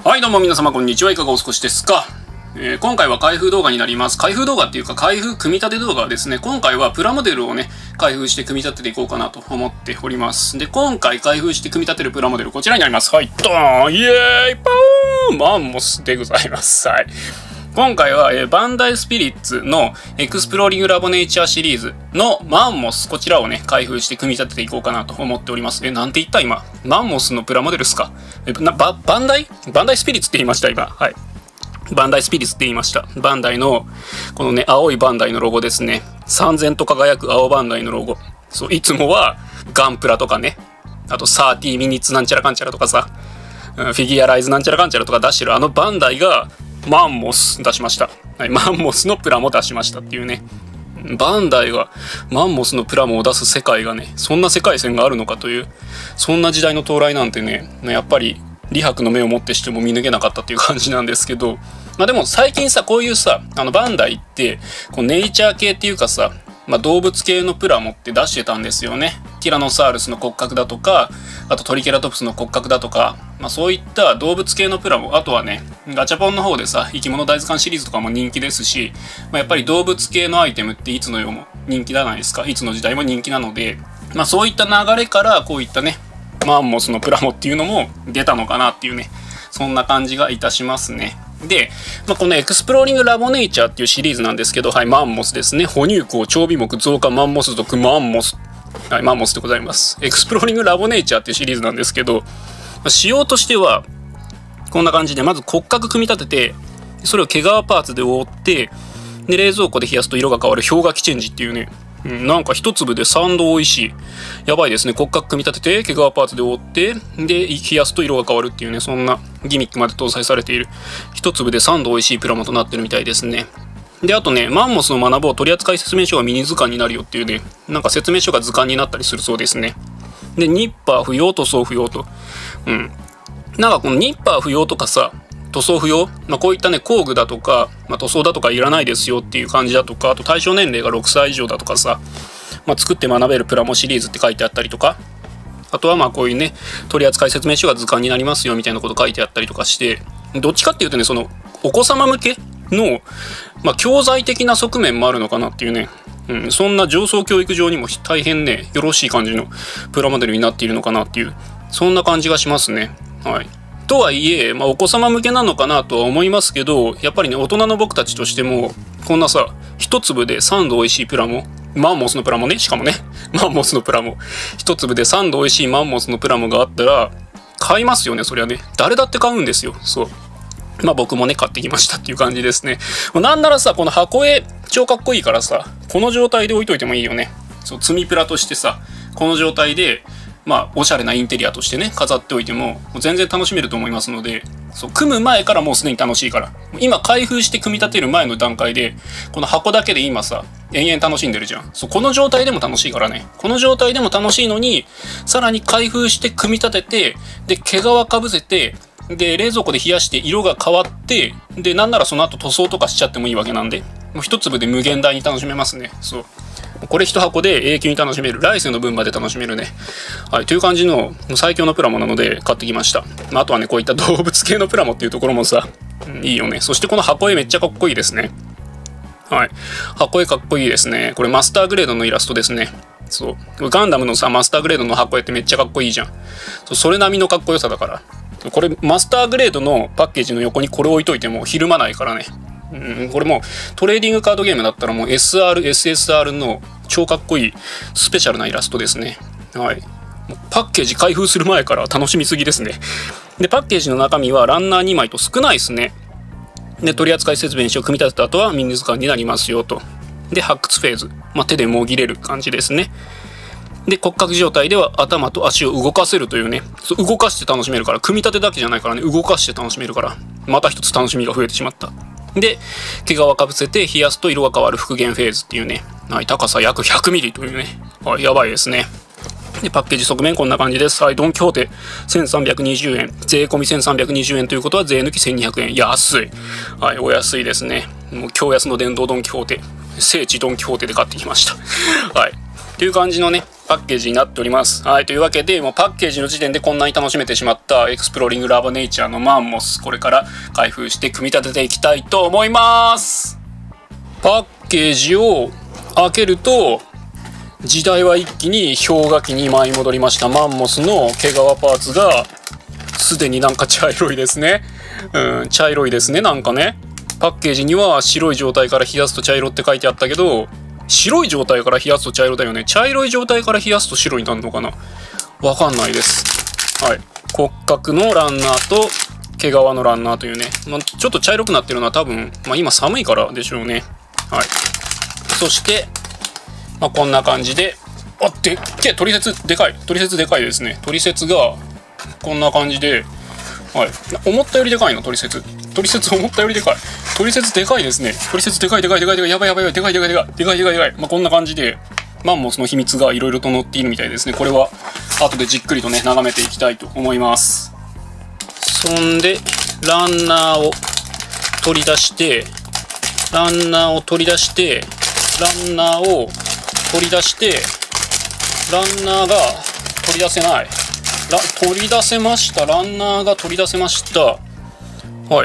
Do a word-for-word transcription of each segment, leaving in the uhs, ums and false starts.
はい、どうも皆様こんにちは。いかがお過ごしですか？えー、今回は開封動画になります。開封動画っていうか開封組み立て動画ですね。今回はプラモデルをね、開封して組み立てていこうかなと思っております。で、今回開封して組み立てるプラモデルこちらになります。はい、ドーンイエーイパーンマンモスでございます。はい。今回は、えー、バンダイスピリッツのエクスプローリングラボネイチャーシリーズのマンモス、こちらをね、開封して組み立てていこうかなと思っております。え、なんて言った今？マンモスのプラモデルっすか？え、な、バ、バンダイバンダイスピリッツって言いました今。はい。バンダイスピリッツって言いました。バンダイの、このね、青いバンダイのロゴですね。三千と輝く青バンダイのロゴ。そう、いつもはガンプラとかね、あとサーティーミニッツなんちゃらかんちゃらとかさ、フィギュアライズなんちゃらかんちゃらとか出してるあのバンダイが、マンモス出しました。はい、マンモスのプラモ出しましたっていうね。バンダイがマンモスのプラモを出す世界がね、そんな世界線があるのかという、そんな時代の到来なんてね、やっぱり李白の目をもってしても見抜けなかったっていう感じなんですけど、まあでも最近さ、こういうさ、あのバンダイって、こうネイチャー系っていうかさ、まあ、動物系のプラモって出してたんですよね。ティラノサウルスの骨格だとか、あとトリケラトプスの骨格だとか、まあ、そういった動物系のプラモ、あとはね、ガチャポンの方でさ、生き物大図鑑シリーズとかも人気ですし、まあ、やっぱり動物系のアイテムっていつの世も人気じゃないですか。いつの時代も人気なので、まあ、そういった流れからこういったね、マンモスのプラモっていうのも出たのかなっていうね、そんな感じがいたしますね。で、まあ、このエクスプローリングラボネイチャーっていうシリーズなんですけど、はい、マンモスですね。哺乳綱、長尾目、増加、マンモス属、マンモス。はい、マンモスでございます。エクスプローリングラボネイチャーっていうシリーズなんですけど、まあ、仕様としては、こんな感じで、まず骨格組み立てて、それを毛皮パーツで覆って、で、冷蔵庫で冷やすと色が変わる氷河期チェンジっていうね、うん、なんか一粒で三度美味しい。やばいですね。骨格組み立てて、毛皮パーツで覆って、で、冷やすと色が変わるっていうね、そんなギミックまで搭載されている。一粒で三度美味しいプラモとなってるみたいですね。で、あとね、マンモスの学ぼう取扱説明書がミニ図鑑になるよっていうね、なんか説明書が図鑑になったりするそうですね。で、ニッパー不要、塗装不要と。うん。なんかこのニッパー不要とかさ、塗装不要、まあ、こういったね工具だとか、まあ、塗装だとかいらないですよっていう感じだとか、あと対象年齢がろくさい以上だとかさ、まあ、作って学べるプラモシリーズって書いてあったりとか、あとはまあこういうね取扱説明書が図鑑になりますよみたいなこと書いてあったりとかして、どっちかっていうとね、そのお子様向けの、まあ、教材的な側面もあるのかなっていうね、うん、そんな上層教育上にも大変ねよろしい感じのプラモデルになっているのかなっていう、そんな感じがしますね。はい。とはいえ、まあ、お子様向けなのかなとは思いますけど、やっぱりね大人の僕たちとしてもこんなさ一粒で三度美味しいプラモ、マンモスのプラモね、しかもねマンモスのプラモ一粒で三度美味しいマンモスのプラモがあったら買いますよね。そりゃね、誰だって買うんですよ。そう、まあ僕もね買ってきましたっていう感じですね。なんならさ、この箱絵超かっこいいからさ、この状態で置いといてもいいよね。そう、積みプラとしてさ、この状態でまあおしゃれなインテリアとしてね飾っておいても全然楽しめると思いますので、そう組む前からもうすでに楽しいから、今開封して組み立てる前の段階でこの箱だけで今さ延々楽しんでるじゃん。そう、この状態でも楽しいからね。この状態でも楽しいのに、さらに開封して組み立てて、で毛皮かぶせて、で冷蔵庫で冷やして色が変わって、でなんならその後塗装とかしちゃってもいいわけなんで、もう一粒で無限大に楽しめますね。そう、これ一箱で永久に楽しめる、来世の分まで楽しめるね。はい、という感じの最強のプラモなので買ってきました。あとはね、こういった動物系のプラモっていうところもさ、うん、いいよね。そしてこの箱絵めっちゃかっこいいですね。はい、箱絵かっこいいですね。これマスターグレードのイラストですね。そう、ガンダムのさマスターグレードの箱絵ってめっちゃかっこいいじゃん。そう、それ並みのかっこよさだから、これマスターグレードのパッケージの横にこれ置いといてもひるまないからね。うん、これもトレーディングカードゲームだったらもう エスアール、エスエスアール の超かっこいいスペシャルなイラストですね。はい、パッケージ開封する前から楽しみすぎですね。でパッケージの中身はランナーにまいと少ないですね。で取扱説明書を組み立てた後はミニ図鑑になりますよと。で発掘フェーズ、まあ、手でもぎれる感じですね。で骨格状態では頭と足を動かせるというね、そう動かして楽しめるから、組み立てだけじゃないからね、動かして楽しめるから、また一つ楽しみが増えてしまった。で毛皮かぶせて冷やすと色が変わる復元フェーズっていうね、はい、高さ約ひゃくミリというね、はい、やばいですね。でパッケージ側面こんな感じです。はい、ドン・キホーテせんさんびゃくにじゅうえん、税込みせんさんびゃくにじゅうえんということは税抜きせんにひゃくえん、安い。はい、お安いですね。もう驚安の殿堂ドン・キホーテ、聖地ドン・キホーテで買ってきました。はい、という感じのねパッケージになっております。はい、というわけで、もうパッケージの時点でこんなに楽しめてしまったエクスプローリングラボネイチャーのマンモス、これから開封して組み立てていきたいと思います。パッケージを開けると、時代は一気に氷河期に舞い戻りました。マンモスの毛皮パーツがすでになんか茶色いですね。うん、茶色いですね、なんかね。パッケージには白い状態から冷やすと茶色って書いてあったけど、白い状態から冷やすと茶色だよね。茶色い状態から冷やすと白になるのかな、わかんないです。はい、骨格のランナーと毛皮のランナーというね、まあ、ちょっと茶色くなってるのは多分、まあ、今寒いからでしょうね。はい、そしてまあ、こんな感じで、あ、でっけえ、取説でかい、取説でかいですね。取説がこんな感じで、はい、思ったよりでかいの。取説取説思ったよりでかい、取説でかいですね。取説でかいでかいでかいでかい、やばいやばいやばい、でかいでかいでかいでかいでかいでかい、まあ、こんな感じでマンモスの秘密がいろいろと載っているみたいですね。これは後でじっくりとね眺めていきたいと思います。そんでランナーを取り出してランナーを取り出してランナーを取り出してランナーが取り出せないラ取り出せました。ランナーが取り出せました。はい、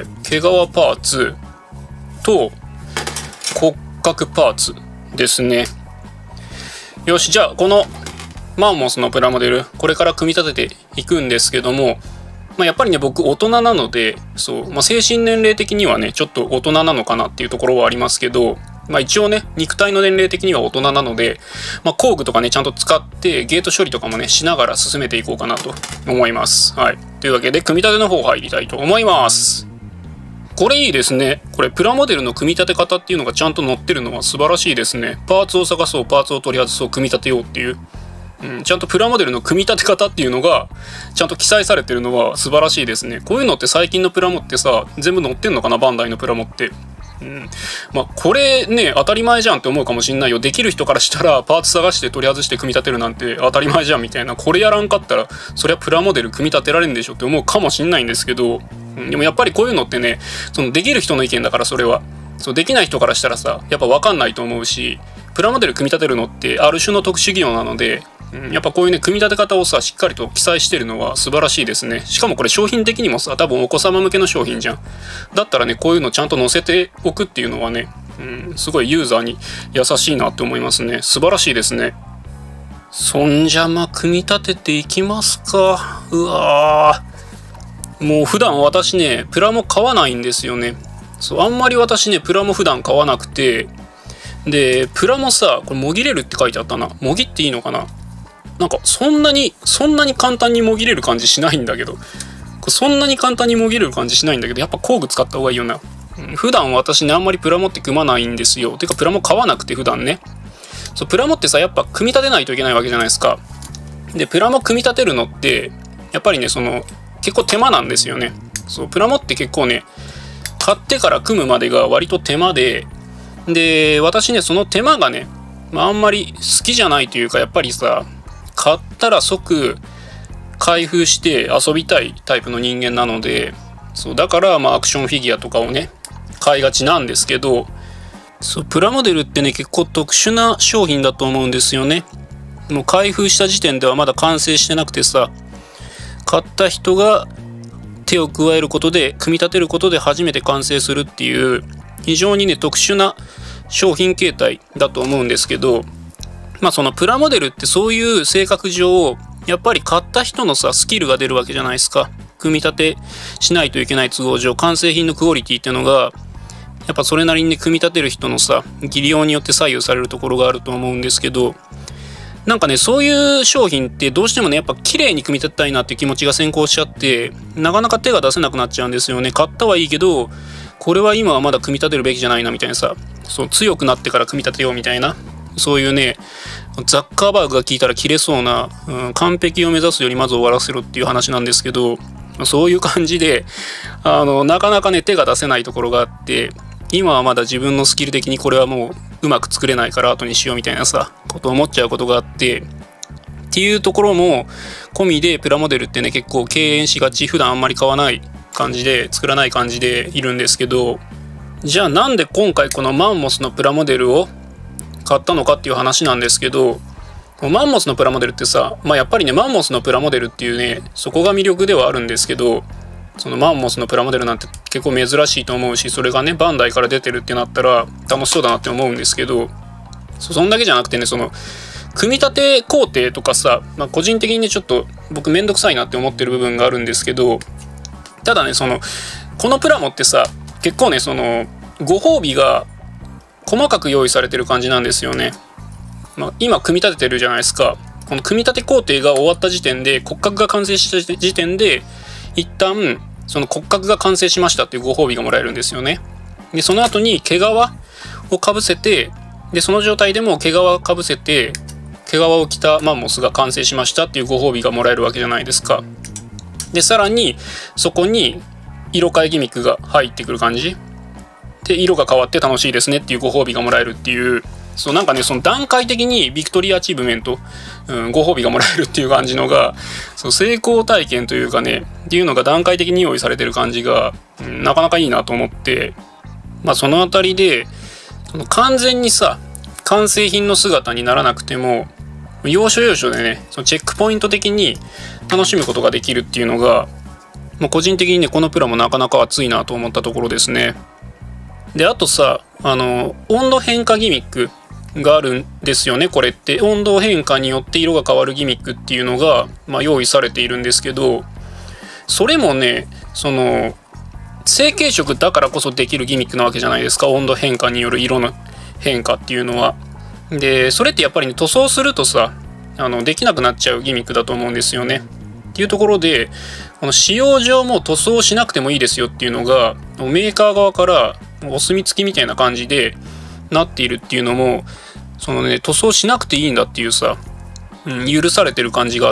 毛皮パーツと骨格パーツですね。よし、じゃあこのマンモスのプラモデルこれから組み立てていくんですけども、まあ、やっぱりね僕大人なのでそう、まあ、精神年齢的にはねちょっと大人なのかなっていうところはありますけど、まあ、一応ね肉体の年齢的には大人なので、まあ、工具とかねちゃんと使ってゲート処理とかもねしながら進めていこうかなと思います。はい、というわけで組み立ての方入りたいと思います。これいいですね。これプラモデルの組み立て方っていうのがちゃんと載ってるのは素晴らしいですね。パーツを探そう、パーツを取り外そう、組み立てようっていう、うん、ちゃんとプラモデルの組み立て方っていうのがちゃんと記載されてるのは素晴らしいですね。こういうのって最近のプラモってさ全部載ってんのかな、バンダイのプラモって。うん、まあこれね当たり前じゃんって思うかもしんないよ。できる人からしたらパーツ探して取り外して組み立てるなんて当たり前じゃんみたいな、これやらんかったらそりゃプラモデル組み立てられんでしょって思うかもしんないんですけど、うん、でもやっぱりこういうのってねそのできる人の意見だから、それはそうできない人からしたらさやっぱ分かんないと思うし、プラモデル組み立てるのってある種の特殊技能なので、うん、やっぱこういうね組み立て方をさしっかりと記載してるのは素晴らしいですね。しかもこれ商品的にもさ多分お子様向けの商品じゃん。だったらねこういうのちゃんと載せておくっていうのはね、うん、すごいユーザーに優しいなって思いますね。素晴らしいですね。そんじゃま組み立てていきますか。うわー、もう普段私ねプラモ買わないんですよね。そうあんまり私ねプラモ普段買わなくて、でプラモさこれもぎれるって書いてあったな。もぎっていいのかな、なんかそんなにそんなに簡単にもぎれる感じしないんだけど、そんなに簡単にもぎれる感じしないんだけどやっぱ工具使った方がいいよな。普段私ねあんまりプラモって組まないんですよ。てかプラモ買わなくて普段ね。そうプラモってさやっぱ組み立てないといけないわけじゃないですか。でプラモ組み立てるのってやっぱりねその結構手間なんですよね。そうプラモって結構ね買ってから組むまでが割と手間で、で私ねその手間がね、まあ、あんまり好きじゃないというか、やっぱりさ買ったら即開封して遊びたいタイプの人間なので、そうだからまあアクションフィギュアとかをね買いがちなんですけど、そうプラモデルってね結構特殊な商品だと思うんですよね。もう開封した時点ではまだ完成してなくてさ、買った人が手を加えることで組み立てることで初めて完成するっていう非常にね特殊な商品形態だと思うんですけど、まあそのプラモデルってそういう性格上やっぱり買った人のさスキルが出るわけじゃないですか。組み立てしないといけない都合上完成品のクオリティっていうのがやっぱそれなりに、ね、組み立てる人のさ技量によって左右されるところがあると思うんですけど、なんかねそういう商品ってどうしてもねやっぱ綺麗に組み立てたいなっていう気持ちが先行しちゃってなかなか手が出せなくなっちゃうんですよね。買ったはいいけどこれは今はまだ組み立てるべきじゃないなみたいなさ、そう強くなってから組み立てようみたいな、そういうねザッカーバーグが聞いたら切れそうな、うん、完璧を目指すよりまず終わらせろっていう話なんですけど、そういう感じであのなかなかね手が出せないところがあって、今はまだ自分のスキル的にこれはもううまく作れないから後にしようみたいなさことを思っちゃうことがあって、っていうところも込みでプラモデルってね結構敬遠しがち、普段あんまり買わない感じで作らない感じでいるんですけど、じゃあなんで今回このマンモスのプラモデルを買ったのかっていう話なんですけど、 マンモスのプラモデルってさ、まあやっぱりね、マンモスのプラモデルっていうね、そこが魅力ではあるんですけど、そのマンモスのプラモデルなんて結構珍しいと思うし、それがね、バンダイから出てるってなったら楽しそうだなって思うんですけど、そそんだけじゃなくてね、その、組み立て工程とかさ、まあ個人的にね、ちょっと僕めんどくさいなって思ってる部分があるんですけど、ただね、その、このプラモってさ、結構ね、その、ご褒美が細かく用意されてる感じなんですよね。まあ、今組み立ててるじゃないですか。この組み立て工程が終わった時点で、骨格が完成した時点で、一旦その骨格が完成しましたっていうご褒美がもらえるんですよね。でその後に毛皮をかぶせて、でその状態でも毛皮をかぶせて毛皮を着たマンモスが完成しましたっていうご褒美がもらえるわけじゃないですか。でさらにそこに色変えギミックが入ってくる感じで、色が変わって楽しいですねっていうご褒美がもらえるっていう、そうなんかね、その段階的にビクトリーアチーブメント、うん、ご褒美がもらえるっていう感じのが、そう成功体験というかねっていうのが段階的に用意されてる感じが、うん、なかなかいいなと思って、まあそのあたりでその完全にさ完成品の姿にならなくても要所要所でね、そのチェックポイント的に楽しむことができるっていうのが、まあ、個人的にねこのプラもなかなか熱いなと思ったところですね。であとさ、あの温度変化ギミックがあるんですよね。これって温度変化によって色が変わるギミックっていうのが、まあ、用意されているんですけど、それもねその成型色だからこそできるギミックなわけじゃないですか、温度変化による色の変化っていうのは。でそれってやっぱりね塗装するとさあのできなくなっちゃうギミックだと思うんですよね。っていうところで、この使用上も塗装しなくてもいいですよっていうのがメーカー側からお墨付きみたいな感じでなっているっていうのも、そのね塗装しなくていいんだっていうさ、うん、許されてる感じがあって、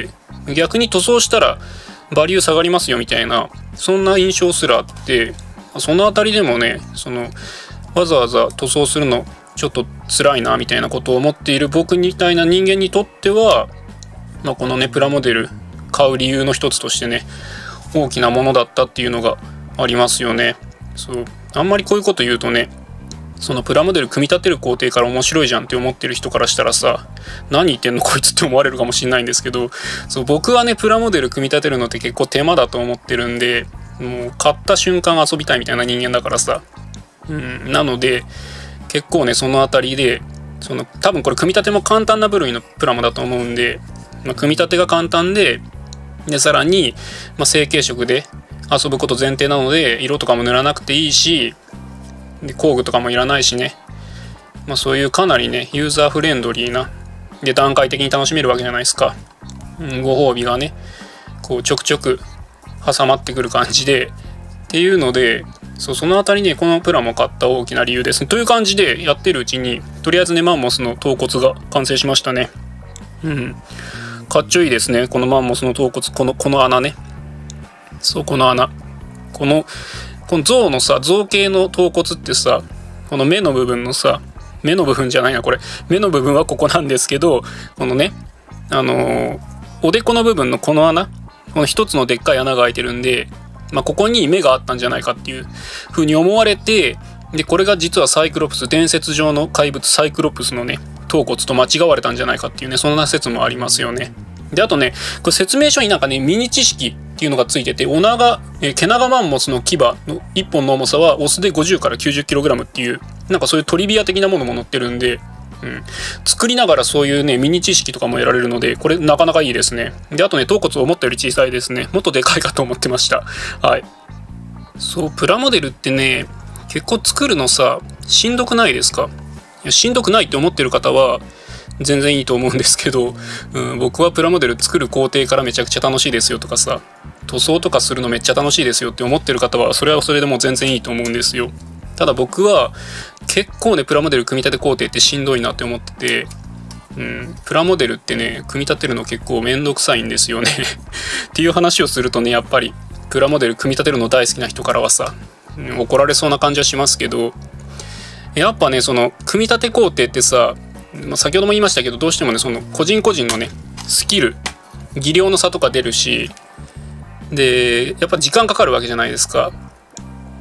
逆に塗装したらバリュー下がりますよみたいな、そんな印象すらあって、そのあたりでもねそのわざわざ塗装するのちょっと辛いなみたいなことを思っている僕みたいな人間にとっては、まあ、このねプラモデル買う理由の一つとしてね大きなものだったっていうのがありますよね。そうあんまりこういうこと言うとね、そのプラモデル組み立てる工程から面白いじゃんって思ってる人からしたらさ、何言ってんのこいつって思われるかもしれないんですけど、そう僕はねプラモデル組み立てるのって結構手間だと思ってるんで、もう買った瞬間遊びたいみたいな人間だからさ、うん、なので結構ねそのあたりで、その多分これ組み立ても簡単な部類のプラモだと思うんで、まあ、組み立てが簡単で、でさらに、まあ、成型色で遊ぶこと前提なので色とかも塗らなくていいし、で工具とかもいらないしね、まあ、そういうかなりねユーザーフレンドリーなで段階的に楽しめるわけじゃないですか、うん、ご褒美がねこうちょくちょく挟まってくる感じでっていうので、そうそのあたりねこのプラも買った大きな理由ですね。という感じでやってるうちにとりあえずねマンモスの頭骨が完成しましたね。うんかっちょいいですねこのマンモスの頭骨、このこの穴ね、そうこの穴、このこの象のさ象形の頭骨ってさ、この目の部分のさ目の部分じゃないなこれ目の部分はここなんですけど、このねあのー、おでこの部分のこの穴、この一つのでっかい穴が開いてるんで、まあ、ここに目があったんじゃないかっていう風に思われて、でこれが実はサイクロプス、伝説上の怪物サイクロプスのね頭骨と間違われたんじゃないかっていうね、そんな説もありますよね。であとねこれ説明書になんかねミニ知識っていうのがついてて、オナガ、えー、ケナガマンモスの牙のいっぽんの重さはオスでごじゅうからきゅうじゅっキログラムっていうなんかそういうトリビア的なものも載ってるんで、うん、作りながらそういうねミニ知識とかも得られるので、これなかなかいいですね。であとね頭骨思ったより小さいですね。もっとでかいかと思ってました。はい、そうプラモデルってね結構作るのさしんどくないですか？いやしんどくないって思ってる方は全然いいと思うんですけど、うん、僕はプラモデル作る工程からめちゃくちゃ楽しいですよとかさ、塗装とかするのめっちゃ楽しいですよって思ってる方はそれはそれでも全然いいと思うんですよ。ただ僕は結構ねプラモデル組み立て工程ってしんどいなって思ってて、うん、プラモデルってね組み立てるの結構めんどくさいんですよねっていう話をするとねやっぱりプラモデル組み立てるの大好きな人からはさ、うん、怒られそうな感じはしますけど、やっぱねその組み立て工程ってさ、まあ、先ほども言いましたけどどうしてもねその個人個人のねスキル技量の差とか出るし、でやっぱ時間かかるわけじゃないですか。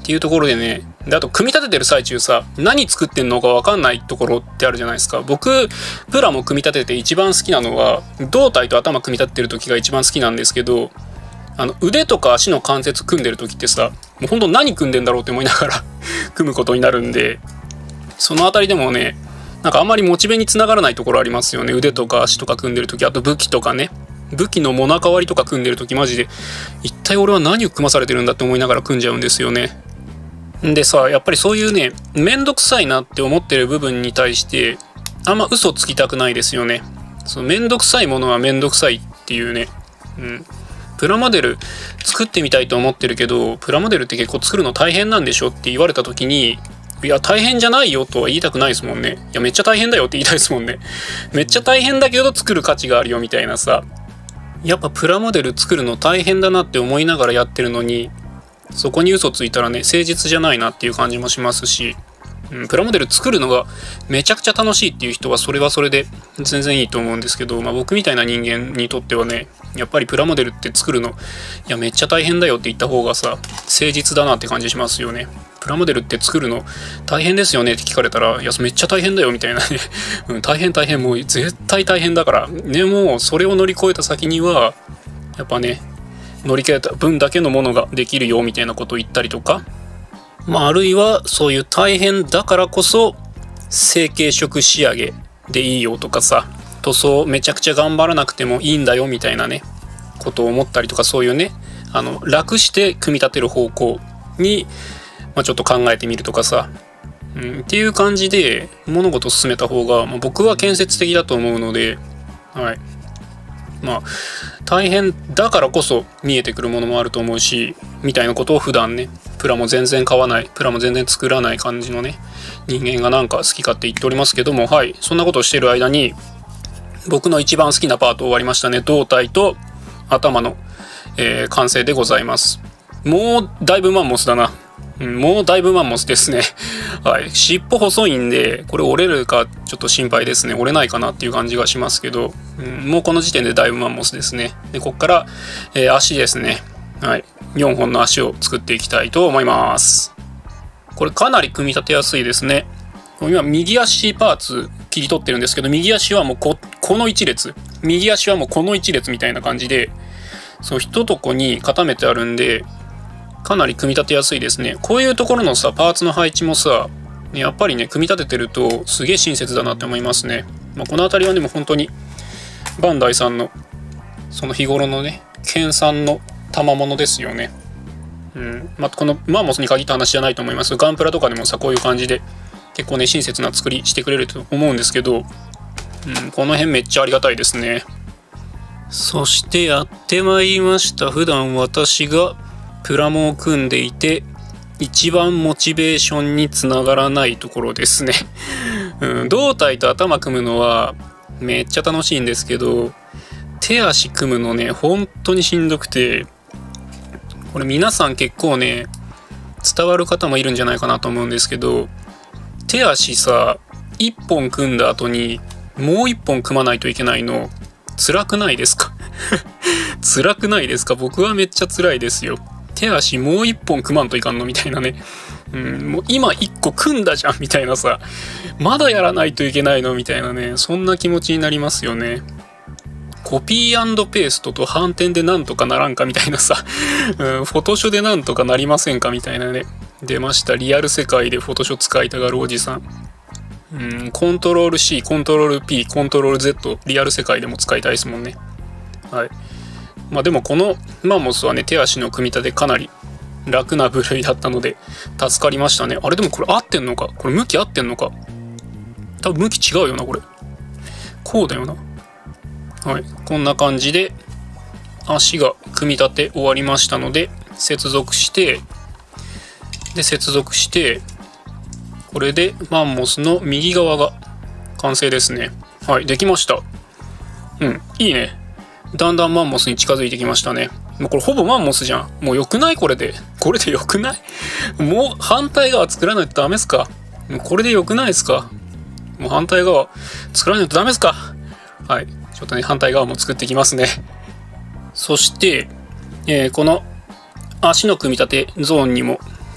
っていうところでね、であと組み立ててる最中さ、何作ってんのか分かんないところってあるじゃないですか。僕プラモ組み立てて一番好きなのは胴体と頭組み立ててる時が一番好きなんですけど、あの腕とか足の関節組んでる時ってさ、もうほんと何組んでんだろうって思いながら組むことになるんで、そのあたりでもね、なんかあんまりモチベにつながらないところありますよね。腕とか足とか組んでる時、あと武器とかね、武器のモナカ割りとか組んでる時マジで一体俺は何を組まされてるんだって思いながら組んじゃうんですよね。でさ、やっぱりそういうね、めんどくさいなって思ってる部分に対してあんま嘘つきたくないですよね。そのめんどくさいものはめんどくさいっていうね、うん、プラモデル作ってみたいと思ってるけど、プラモデルって結構作るの大変なんでしょって言われた時に、いや大変じゃないよとは言いたくないですもんね。いやめっちゃ大変だよって言いたいですもんね。めっちゃ大変だけど作る価値があるよみたいなさ。やっぱプラモデル作るの大変だなって思いながらやってるのに、そこに嘘ついたらね、誠実じゃないなっていう感じもしますし、うん、プラモデル作るのがめちゃくちゃ楽しいっていう人はそれはそれで全然いいと思うんですけど、まあ、僕みたいな人間にとってはね、やっぱりプラモデルって作るの、いやめっちゃ大変だよって言った方がさ、誠実だなって感じしますよね。プラモデルって作るの大変ですよねって聞かれたら、いやめっちゃ大変だよみたいなね、うん、大変大変、もう絶対大変だからね。もうそれを乗り越えた先にはやっぱね、乗り越えた分だけのものができるよみたいなことを言ったりとか、まああるいはそういう大変だからこそ成型色仕上げでいいよとかさ、塗装めちゃくちゃ頑張らなくてもいいんだよみたいなねことを思ったりとか、そういうね、あの楽して組み立てる方向に、まあ、ちょっと考えてみるとかさ、うん、っていう感じで物事を進めた方が、まあ、僕は建設的だと思うので、はい、まあ大変だからこそ見えてくるものもあると思うし、みたいなことを普段ね、プラも全然買わない、プラも全然作らない感じのね人間がなんか好き勝手言っておりますけども、はい、そんなことをしてる間に僕の一番好きなパート終わりましたね。胴体と頭の、えー、完成でございます。もうだいぶマンモスだな。うん、もうだいぶマンモスですね。はい。尻尾細いんで、これ折れるかちょっと心配ですね。折れないかなっていう感じがしますけど、うん、もうこの時点でだいぶマンモスですね。で、こっから、えー、足ですね。はい。よんほんの足を作っていきたいと思います。これかなり組み立てやすいですね。今、右足パーツ切り取ってるんですけど、右足はもう こ, この一列。右足はもうこの一列みたいな感じで、そう、一とこに固めてあるんで、かなり組み立てやすいですね。こういうところのさ、パーツの配置もさ、やっぱりね、組み立ててるとすげえ親切だなって思いますね。まあ、この辺りはでも本当にバンダイさんのその日頃のね、研鑽の賜物ですよね。うん。まあ、このマンモスに限った話じゃないと思います。ガンプラとかでもさ、こういう感じで結構ね、親切な作りしてくれると思うんですけど、うん、この辺めっちゃありがたいですね。そしてやってまいりました。普段私がプラモを組んでいて一番モチベーションにつながらないところですね、うん、胴体と頭組むのはめっちゃ楽しいんですけど、手足組むのね本当にしんどくて、これ皆さん結構ね伝わる方もいるんじゃないかなと思うんですけど、手足さいっぽん組んだ後にもういっぽん組まないといけないの辛くないですか辛くないですか？僕はめっちゃ辛いですよ。手足もう一本組まんといかんのみたいなね、うん、もう今一個組んだじゃんみたいなさ、まだやらないといけないのみたいなね、そんな気持ちになりますよね。コピー&ペーストと反転でなんとかならんかみたいなさ、うん、フォトショでなんとかなりませんかみたいなね、出ました。リアル世界でフォトショ使いたがるおじさん、うん、コントロール C コントロール P コントロール Z リアル世界でも使いたいですもんね。はい。まあでもこのマンモスはね、手足の組み立てかなり楽な部類だったので助かりましたね。あれでもこれ合ってんのか、これ向き合ってんのか、多分向き違うよな、これこうだよな。はい、こんな感じで足が組み立て終わりましたので接続してで接続してこれでマンモスの右側が完成ですね。はい、できました。うん、いいね。だんだんマンモスに近づいてきましたね。もうこれほぼマンモスじゃん。もう良くない？これでこれで良くない？もう反対側作らないとダメっすか？もうこれで良くないですか？もう反対側作らないとダメっすか？はい、ちょっとね反対側も作っていきますね。そして、えー、この足の組み立てゾーンにも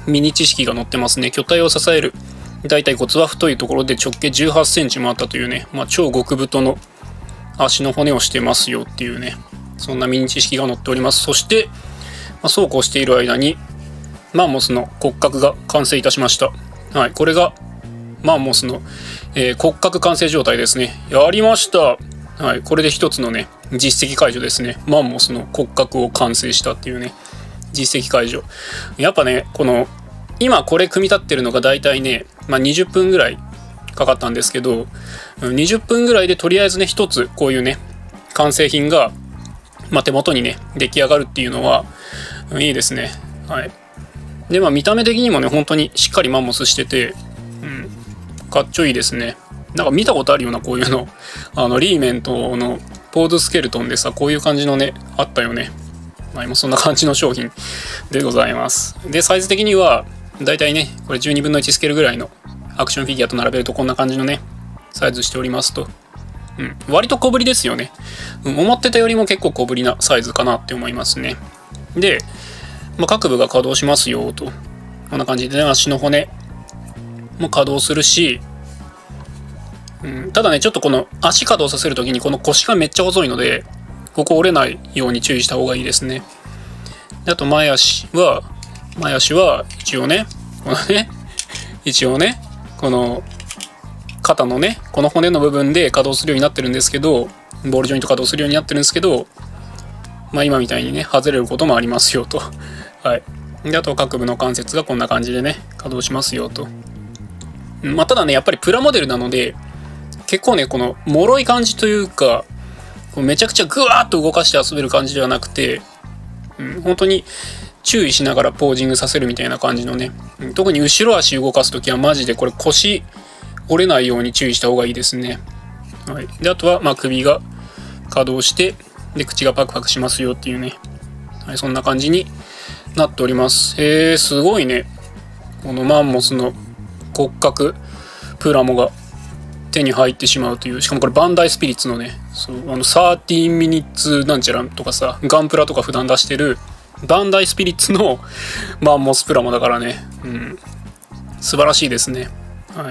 ミニ知識が載ってますね。巨体を支える大腿骨は太いところで直径じゅうはちセンチもあったというね、まあ、超極太の足の骨をしてますよっていうね、そんなミニ知識が載っております。そして、まあ、そうこうしている間にマンモスの骨格が完成いたしました。はい、これがマンモスの、えー、骨格完成状態ですね。やりました。はい、これで一つのね実績解除ですね。マンモスの骨格を完成したっていうね、実績解除。やっぱね、この今これ組み立ってるのがだいたいね、まあ、にじゅっぷんぐらいかかったんですけど、にじゅっぷんぐらいでとりあえずね一つこういうね完成品が、まあ、手元にね出来上がるっていうのはいいですね。はい。でまあ見た目的にもね本当にしっかりマンモスしてて、うん、かっちょいいですね。なんか見たことあるようなこういうの、あのリーメントのポーズスケルトンでさ、こういう感じのねあったよね。まあ、今そんな感じの商品でございます。でサイズ的にはだいたいねこれじゅうにぶんのいちスケールぐらいのアクションフィギュアと並べるとこんな感じのねサイズしておりますと、うん、割と小ぶりですよね、うん、思ってたよりも結構小ぶりなサイズかなって思いますね。で、まあ、各部が稼働しますよと、こんな感じで、ね、足の骨も稼働するし、うん、ただねちょっとこの足稼働させるときにこの腰がめっちゃ細いのでここ折れないように注意した方がいいですね。であと前足は前足は一応ねこのね一応ねこの肩のねこの骨の部分で稼働するようになってるんですけど、ボールジョイント稼働するようになってるんですけど、まあ今みたいにね外れることもありますよと。はい。であと各部の関節がこんな感じでね稼働しますよと。まあただねやっぱりプラモデルなので結構ねこの脆い感じというか、めちゃくちゃグワーッと動かして遊べる感じではなくて、うん、本当に注意しながらポージングさせるみたいな感じのね、うん、特に後ろ足動かすときはマジでこれ腰折れないように注意した方がいいですね。はい、であとはまあ首が稼働してで口がパクパクしますよっていうね、はい、そんな感じになっております。へーすごいね、このマンモスの骨格プラモが手に入ってしまうという。しかもこれバンダイスピリッツのね、そうあのじゅうさんミニッツなんちゃらとかさ、ガンプラとか普段出してるバンダイスピリッツのマンモスプラモだからね、うん、素晴らしいですね。はい。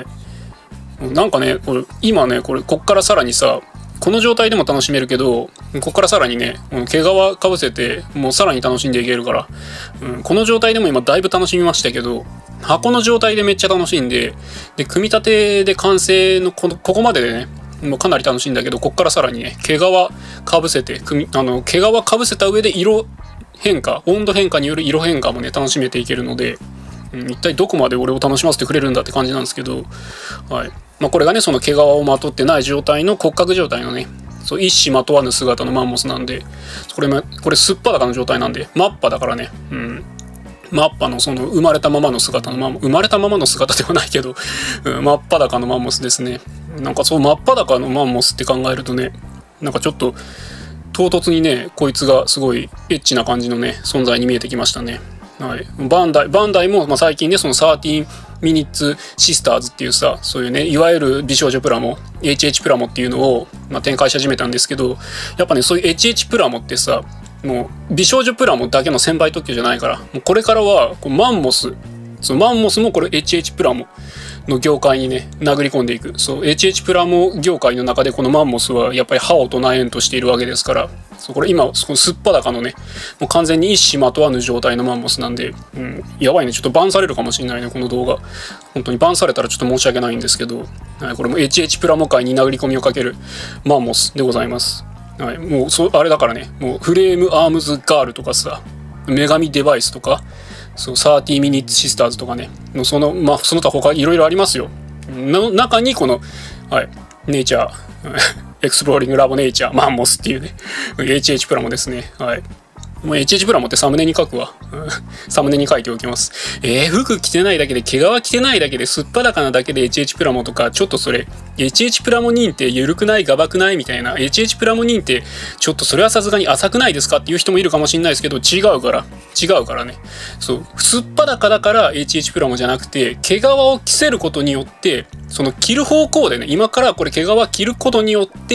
なんかねこれ今ねこれこっからさらにさ、この状態でも楽しめるけど、こっからさらにね毛皮かぶせてもうさらに楽しんでいけるから、うん、この状態でも今だいぶ楽しみましたけど、箱の状態でめっちゃ楽しんで、で組み立てで完成のこのここまででねもうかなり楽しいんだけど、こっからさらにね毛皮かぶせて組あの毛皮かぶせた上で色変化温度変化による色変化もね楽しめていけるので、うん、一体どこまで俺を楽しませてくれるんだって感じなんですけど、はい。まあ、これがねその毛皮をまとってない状態の骨格状態のね、そう一糸まとわぬ姿のマンモスなんで、これこれすっぱだかの状態なんでマッパだからね、うん、マッパのその生まれたままの姿のマンモ生まれたままの姿ではないけど、うん、真っ裸のマンモスですね。なんかそう真っ裸のマンモスって考えるとね、なんかちょっと唐突にねこいつがすごいエッチな感じのね存在に見えてきましたね。はい、バンダイバンダイも、まあ、最近ねそのじゅうさんミニッツシスターズっていうさ、そういうねいわゆる美少女プラモ エイチエイチ プラモっていうのを、まあ、展開し始めたんですけど、やっぱねそういう エイチエイチ プラモってさ、もう美少女プラモだけの専売特許じゃないから、もうこれからはこうマンモスそのマンモスもこれ エイチエイチ プラモの業界にね殴り込んでいく。そう エイチエイチ プラモ業界の中でこのマンモスはやっぱり歯を唱えんとしているわけですから、そうこれ今そのすっぱだかのねもう完全に一糸まとわぬ状態のマンモスなんで、うん、やばいね、ちょっとバンされるかもしれないねこの動画。本当にバンされたらちょっと申し訳ないんですけど、はい、これも エイチエイチ プラモ界に殴り込みをかけるマンモスでございます。はい、もうそあれだからね、もうフレームアームズガールとかさ、女神デバイスとか、そうじゅうさんミニッツシスターズとかね、そのまあその他他いろいろありますよ。の中にこの、はい、ネイチャーエクスプローリングラボネイチャーマンモスっていうね エイチエイチ プラモですね。はい。もう エイチエイチ プラモってサムネに書くわサムネに書いておきます。えー、服着てないだけで毛皮着てないだけですっぱだかなだけで エイチエイチ プラモとか、ちょっとそれ エイチエイチ プラモ認定緩くないがばくないみたいな、 エイチエイチ プラモ認定ちょっとそれはさすがに浅くないですかっていう人もいるかもしれないですけど、違うから違うからね。そうすっぱだかだから エイチエイチ プラモじゃなくて、毛皮を着せることによってその着る方向でね、今からこれ毛皮着ることによって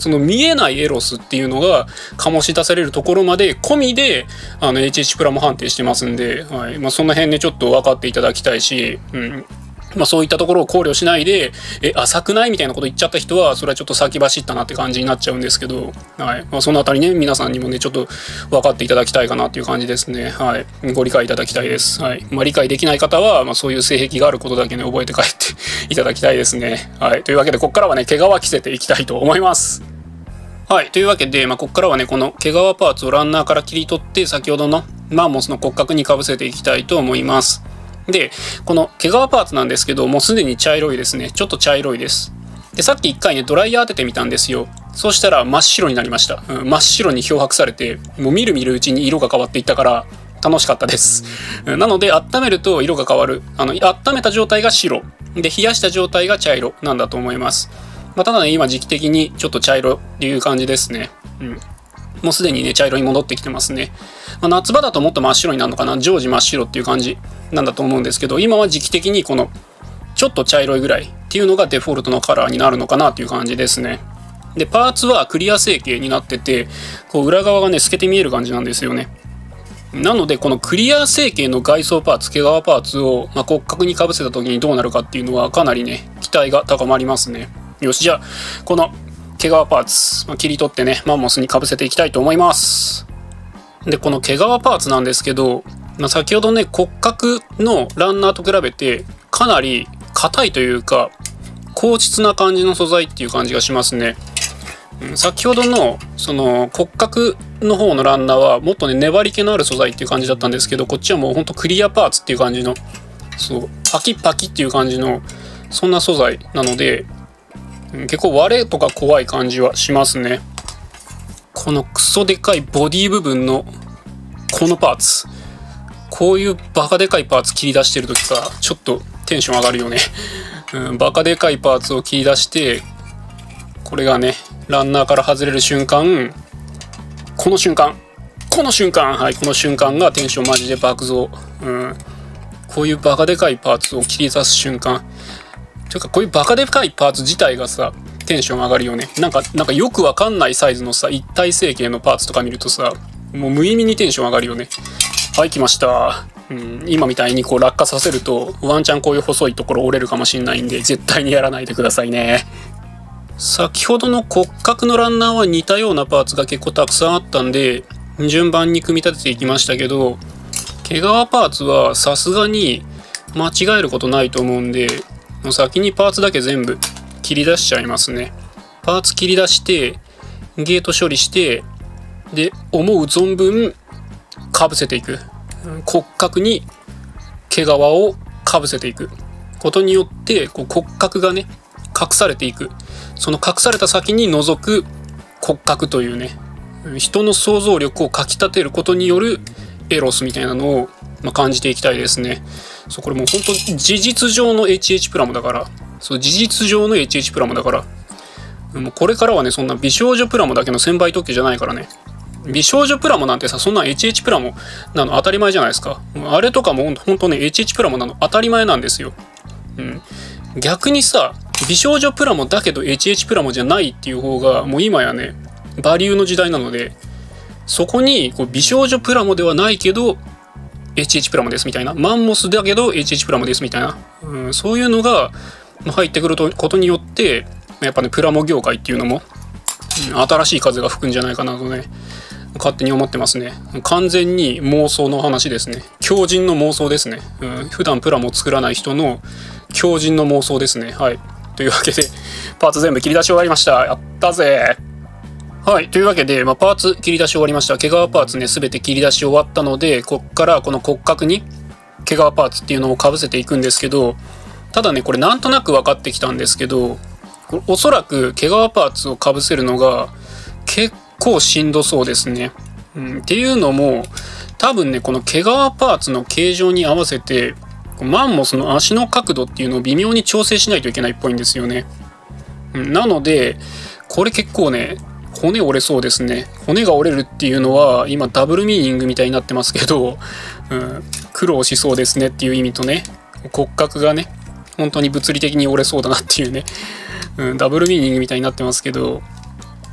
その見えないエロスっていうのが醸し出されるところまで込みであの エイチエイチ プラモ判定してますんで、はい、まあ、その辺ねちょっと分かっていただきたいし、うん、まあ、そういったところを考慮しないでえ浅くないみたいなこと言っちゃった人はそれはちょっと先走ったなって感じになっちゃうんですけど、はい、まあ、そのあたりね皆さんにもねちょっと分かっていただきたいかなっていう感じですね。はい、ご理解いただきたいです。はい、まあ、理解できない方は、まあ、そういう性癖があることだけね覚えて帰っていただきたいですね。はい、というわけでここからはね毛皮着せていきたいと思います。はい。というわけで、まあ、ここからはね、この毛皮パーツをランナーから切り取って、先ほどのマンモスの骨格にかぶせていきたいと思います。で、この毛皮パーツなんですけど、もうすでに茶色いですね。ちょっと茶色いです。で、さっき一回ね、ドライヤー当ててみたんですよ。そうしたら真っ白になりました。うん、真っ白に漂白されて、もうみるみるうちに色が変わっていったから、楽しかったです。なので、温めると色が変わる。あの、温めた状態が白。で、冷やした状態が茶色なんだと思います。まあ、ただね、今時期的にちょっと茶色っていう感じですね。うん。もうすでにね、茶色に戻ってきてますね。まあ、夏場だともっと真っ白になるのかな。常時真っ白っていう感じなんだと思うんですけど、今は時期的にこのちょっと茶色いぐらいっていうのがデフォルトのカラーになるのかなっていう感じですね。で、パーツはクリア成形になってて、こう裏側がね、透けて見える感じなんですよね。なので、このクリア成形の外装パーツ、毛皮パーツを、まあ、骨格にかぶせた時にどうなるかっていうのはかなりね、期待が高まりますね。よし、じゃあ、この毛皮パーツ、まあ、切り取ってね、マンモスにかぶせていきたいと思います。で、この毛皮パーツなんですけど、まあ、先ほどね、骨格のランナーと比べて、かなり硬いというか、硬質な感じの素材っていう感じがしますね。うん、先ほどの、その骨格の方のランナーは、もっとね、粘り気のある素材っていう感じだったんですけど、こっちはもうほんとクリアパーツっていう感じの、そう、パキパキっていう感じの、そんな素材なので、結構割れとか怖い感じはしますね。このクソでかいボディ部分のこのパーツ、こういうバカでかいパーツ切り出してる時さ、ちょっとテンション上がるよね。うん、バカでかいパーツを切り出して、これがねランナーから外れる瞬間、この瞬間この瞬間はいこの瞬間がテンションマジで爆増。うん、こういうバカでかいパーツを切り出す瞬間というか、こういうバカでかいパーツ自体がさテンション上がるよね。なんかなんかよくわかんないサイズのさ一体成形のパーツとか見るとさ、もう無意味にテンション上がるよね。はい、来ました。うん、今みたいにこう落下させるとワンチャンこういう細いところ折れるかもしれないんで、絶対にやらないでくださいね。先ほどの骨格のランナーは似たようなパーツが結構たくさんあったんで順番に組み立てていきましたけど、毛皮パーツはさすがに間違えることないと思うんで、もう先にパーツだけ全部切り出しちゃいますね。パーツ切り出してゲート処理して、で思う存分かぶせていく。骨格に毛皮をかぶせていくことによってこう骨格がね隠されていく。その隠された先に覗く骨格というね、人の想像力をかきたてることによるエロスみたいなのを、まあ、感じていきたいですね。そう、これもう本当事実上の エイチエイチ プラモだから、そう事実上の エイチエイチ プラモだから、もうこれからはねそんな美少女プラモだけの専売特許じゃないからね。美少女プラモなんてさ、そんな エイチエイチ プラモなの当たり前じゃないですか。あれとかもほんとね エイチエイチ プラモなの当たり前なんですよ。うん、逆にさ美少女プラモだけど エイチエイチ プラモじゃないっていう方がもう今やねバリューの時代なので、そこにこう美少女プラモではないけど エイチエイチ プラモですみたいな、マンモスだけど エイチエイチ プラモですみたいな、うん、そういうのが入ってくることによってやっぱねプラモ業界っていうのも、うん、新しい風が吹くんじゃないかなとね勝手に思ってますね。完全に妄想の話ですね。狂人の妄想ですね。うん、普段プラモを作らない人の狂人の妄想ですね。はい。というわけでパーツ全部切り出し終わりました。やったぜ。はい。というわけで、まあ、パーツ切り出し終わりました。毛皮パーツね全て切り出し終わったので、こっからこの骨格に毛皮パーツっていうのをかぶせていくんですけど、ただねこれなんとなく分かってきたんですけど、おそらく毛皮パーツをかぶせるのが結構しんどそうですね。うん、っていうのも多分ねこの毛皮パーツの形状に合わせてマンモスの足の角度っていうのを微妙に調整しないといけないっぽいんですよね。うん、なのでこれ結構ね骨折れそうですね。骨が折れるっていうのは今ダブルミーニングみたいになってますけど、うん、苦労しそうですねっていう意味とね、骨格がね本当に物理的に折れそうだなっていうね、うん、ダブルミーニングみたいになってますけど、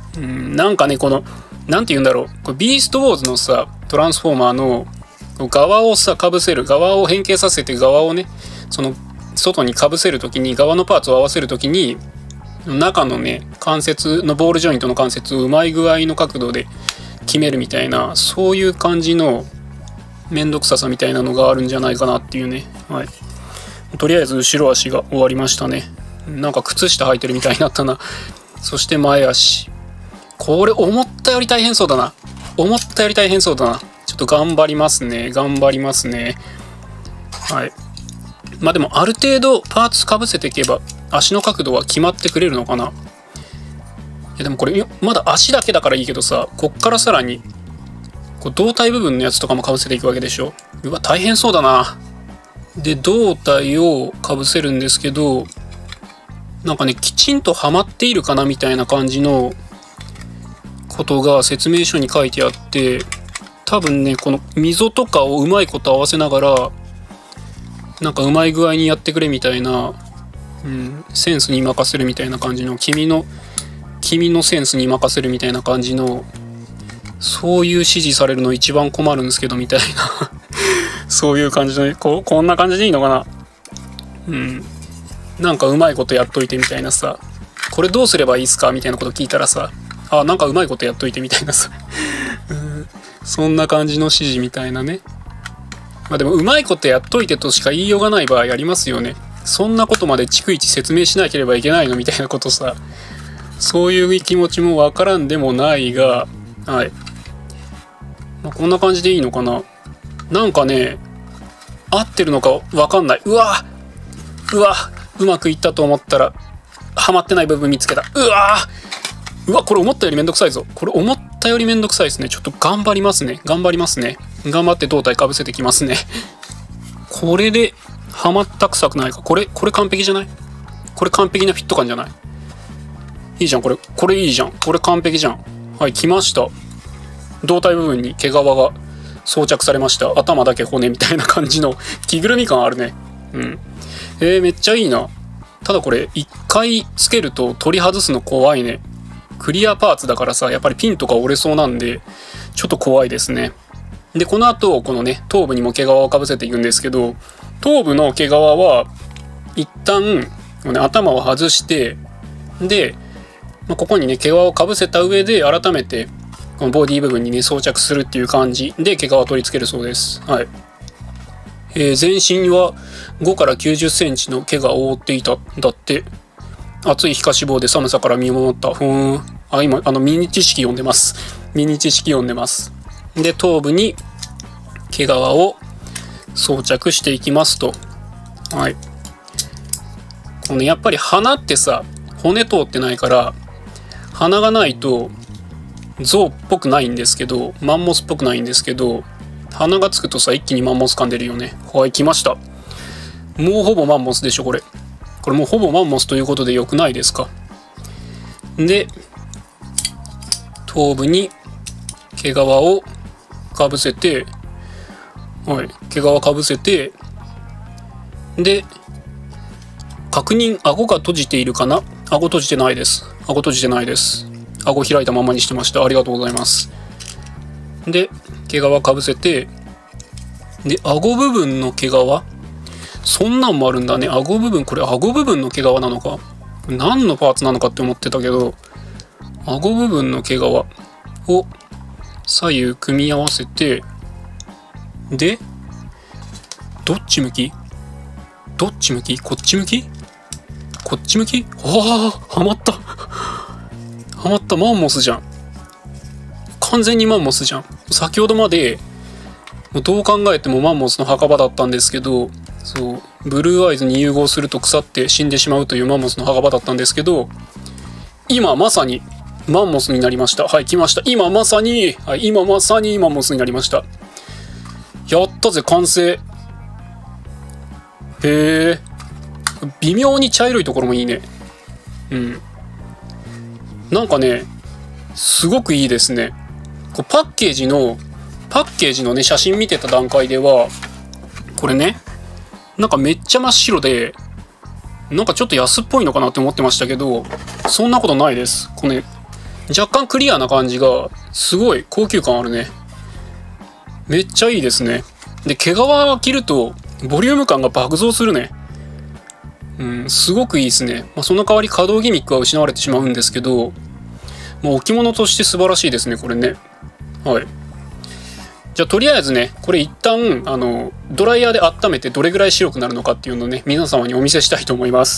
うん、なんかね、この、なんて言うんだろう。これビーストウォーズのさ、トランスフォーマーの側をさ、被せる、側を変形させて側をね、その、外に被せるときに、側のパーツを合わせるときに、中のね、関節のボールジョイントの関節をうまい具合の角度で決めるみたいな、そういう感じのめんどくささみたいなのがあるんじゃないかなっていうね。はい。とりあえず後ろ足が終わりましたね。なんか靴下履いてるみたいになったな。そして前足。これ思ったより大変そうだな。思ったより大変そうだな。ちょっと頑張りますね。頑張りますね。はい。まあでもある程度パーツかぶせていけば足の角度は決まってくれるのかな。いやでもこれまだ足だけだからいいけどさ、こっからさらにこう胴体部分のやつとかもかぶせていくわけでしょ。うわ大変そうだな。で胴体をかぶせるんですけど、なんかねきちんとはまっているかなみたいな感じのことが説明書に書いてあって、多分ねこの溝とかをうまいこと合わせながらなんかうまい具合にやってくれみたいな、うん、センスに任せるみたいな感じの君の君のセンスに任せるみたいな感じの、そういう指示されるの一番困るんですけどみたいなそういう感じの こ, こんな感じでいいのかな。うんなんかうまいことやっといてみたいなさ、これどうすればいいっすかみたいなこと聞いたらさ、あなんかうまいことやっといてみたいなさうんそんな感じの指示みたいなね。まあでもうまいことやっといてとしか言いようがない場合ありますよね。そんなことまで逐一説明しなければいけないのみたいなことさ、そういう気持ちもわからんでもないが、はい、まあ、こんな感じでいいのかな。なんかね合ってるのかわかんない。うわうわうまくいったと思ったらはまってない部分見つけた。うわうわこれ思ったよりめんどくさいぞ。これ思ったよりめんどくさいですね。ちょっと頑張りますね。頑張りますね。頑張って胴体かぶせてきますね。これではまったくさくないか。これこれ完璧じゃない？これ完璧なフィット感じゃない？いいじゃんこれ。これいいじゃん。これ完璧じゃん。はい、来ました。胴体部分に毛皮が装着されました。頭だけ骨みたいな感じの着ぐるみ感あるね。うん。えー、めっちゃいいな。ただこれ一回つけると取り外すの怖いね。クリアパーツだからさ、やっぱりピンとか折れそうなんでちょっと怖いですね。でこの後このね頭部にも毛皮をかぶせていくんですけど、頭部の毛皮は一旦、ね、頭を外してで、まあ、ここにね毛皮をかぶせた上で改めてこのボディ部分にね装着するっていう感じで毛皮を取り付けるそうです。はい。えー、全身はごからきゅうじゅっセンチの毛が覆っていたんだって。厚い皮下脂肪で寒さから身を守った。ふーん。あ、今あのミニ知識読んでます。ミニ知識読んでます。で頭部に毛皮を装着していきますと。はい。このねやっぱり鼻ってさ骨通ってないから鼻がないと象っぽくないんですけど、マンモスっぽくないんですけど、鼻がつくとさ一気にマンモス感出るよね。はい、来ました。もうほぼマンモスでしょこれ。これもうほぼマンモスということでよくないですか。で頭部に毛皮をかぶせて、はい、毛皮かぶせて、で確認、顎が閉じているかな。顎閉じてないです。顎閉じてないです。顎開いたままにしてました。ありがとうございます。で毛皮かぶせて、で顎部分の毛皮、そんなんもあるんだね。顎部分、これ顎部分の毛皮なのか何のパーツなのかって思ってたけど、顎部分の毛皮を左右組み合わせて、でどっち向きどっち向きこっち向きこっち向きああはまったはまった。マンモスじゃん。完全にマンモスじゃん。先ほどまでもうどう考えてもマンモスの墓場だったんですけど、そうブルーアイズに融合すると腐って死んでしまうというマンモスの墓場だったんですけど、今まさにマンモスになりました。はい、来ました。今まさに、はい、今まさにマンモスになりました。やったぜ、完成。へえ、微妙に茶色いところもいいね。うん、なんかねすごくいいですね。こうパッケージのパッケージのね写真見てた段階ではこれねなんかめっちゃ真っ白でなんかちょっと安っぽいのかなって思ってましたけど、そんなことないです。これね若干クリアな感じがすごい高級感あるね。めっちゃいいですね。で毛皮着るとボリューム感が爆増するね。うん、すごくいいですね。まあ、その代わり可動ギミックは失われてしまうんですけど、もう置物として素晴らしいですねこれね。はい。じゃあとりあえずねこれ一旦あのドライヤーで温めてどれぐらい白くなるのかっていうのをね皆様にお見せしたいと思います。